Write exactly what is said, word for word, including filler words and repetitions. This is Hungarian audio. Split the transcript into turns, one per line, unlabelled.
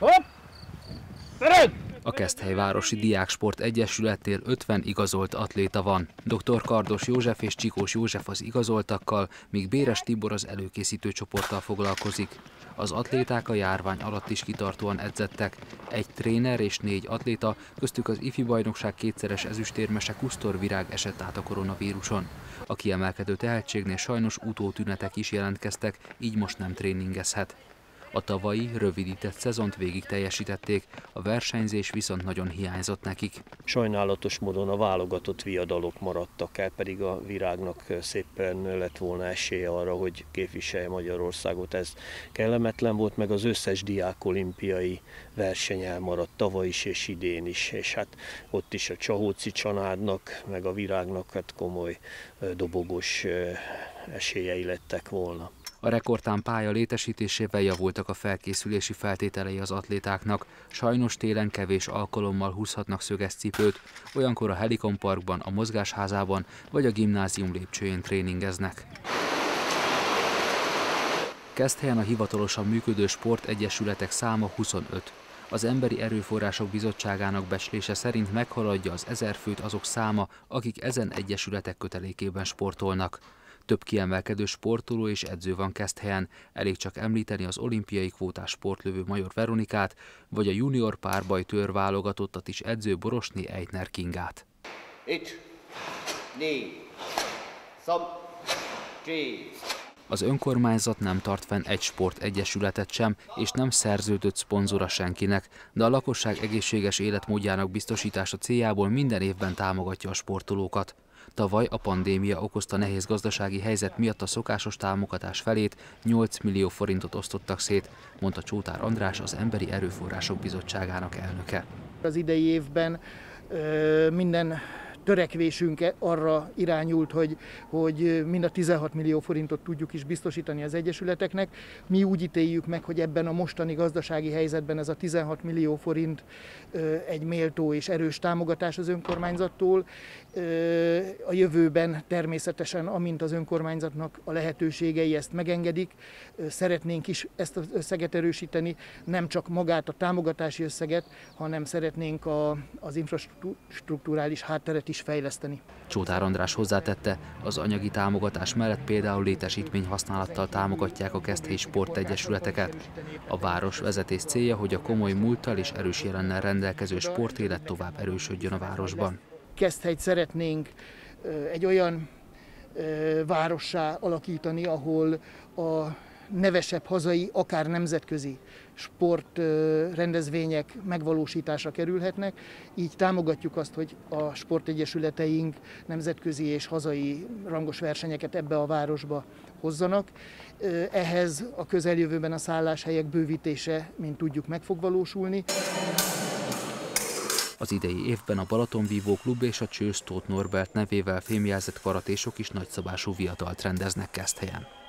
Hopp! Töröd!
A Keszthely Városi Diáksport Egyesületnél ötven igazolt atléta van. dr. Kardos József és Csikós József az igazoltakkal, míg Béres Tibor az előkészítő csoporttal foglalkozik. Az atléták a járvány alatt is kitartóan edzettek. Egy tréner és négy atléta, köztük az ifi bajnokság kétszeres ezüstérmese Kusztor Virág esett át a koronavíruson. A kiemelkedő tehetségnél sajnos utótünetek is jelentkeztek, így most nem tréningezhet. A tavalyi, rövidített szezont végig teljesítették, a versenyzés viszont nagyon hiányzott nekik.
Sajnálatos módon a válogatott viadalok maradtak el, pedig a Virágnak szépen lett volna esélye arra, hogy képviselje Magyarországot. Ez kellemetlen volt, meg az összes diákolimpiai verseny elmaradt tavaly is és idén is. És hát ott is a Csahóci családnak, meg a Virágnak hát komoly dobogós esélyei lettek volna.
A rekordtán pálya létesítésével javultak a felkészülési feltételei az atlétáknak. Sajnos télen kevés alkalommal húzhatnak szöges cipőt, olyankor a Helikon Parkban, a Mozgásházában vagy a gimnázium lépcsőjén tréningeznek. Keszthelyen a hivatalosan működő sportegyesületek száma huszonöt. Az Emberi Erőforrások Bizottságának becslése szerint meghaladja az ezer főt azok száma, akik ezen egyesületek kötelékében sportolnak. Több kiemelkedő sportoló és edző van Keszthelyen, elég csak említeni az olimpiai kvótás sportlövő Major Veronikát, vagy a junior párbajtőr válogatottat is edző Borosné Eitner Kingát. Az önkormányzat nem tart fenn egy sportegyesületet sem, és nem szerződött szponzora senkinek, de a lakosság egészséges életmódjának biztosítása céljából minden évben támogatja a sportolókat. Tavaly a pandémia okozta nehéz gazdasági helyzet miatt a szokásos támogatás felét, nyolc millió forintot osztottak szét, mondta Csótár András, az Emberi Erőforrások Bizottságának elnöke.
Az idei évben ö, minden törekvésünk arra irányult, hogy, hogy mind a tizenhat millió forintot tudjuk is biztosítani az egyesületeknek. Mi úgy ítéljük meg, hogy ebben a mostani gazdasági helyzetben ez a tizenhat millió forint egy méltó és erős támogatás az önkormányzattól. A jövőben természetesen, amint az önkormányzatnak a lehetőségei ezt megengedik, szeretnénk is ezt az összeget erősíteni, nem csak magát a támogatási összeget, hanem szeretnénk a, az infrastrukturális hátteret is fejleszteni.
Csótár András hozzátette, az anyagi támogatás mellett például létesítményhasználattal támogatják a keszthelyi sportegyesületeket. A város vezetés célja, hogy a komoly múlttal és erős jelennel rendelkező sportélet tovább erősödjön a városban.
Keszthelyt szeretnénk egy olyan várossá alakítani, ahol a nevesebb hazai, akár nemzetközi sportrendezvények megvalósításra kerülhetnek. Így támogatjuk azt, hogy a sportegyesületeink nemzetközi és hazai rangos versenyeket ebbe a városba hozzanak. Ehhez a közeljövőben a szálláshelyek bővítése, mint tudjuk, meg fog valósulni.
Az idei évben a Balatonvívó Klub és a Csősz Tóth Norbert nevével fémjelzett karatésok is nagyszabású viatalt rendeznek Keszthelyen.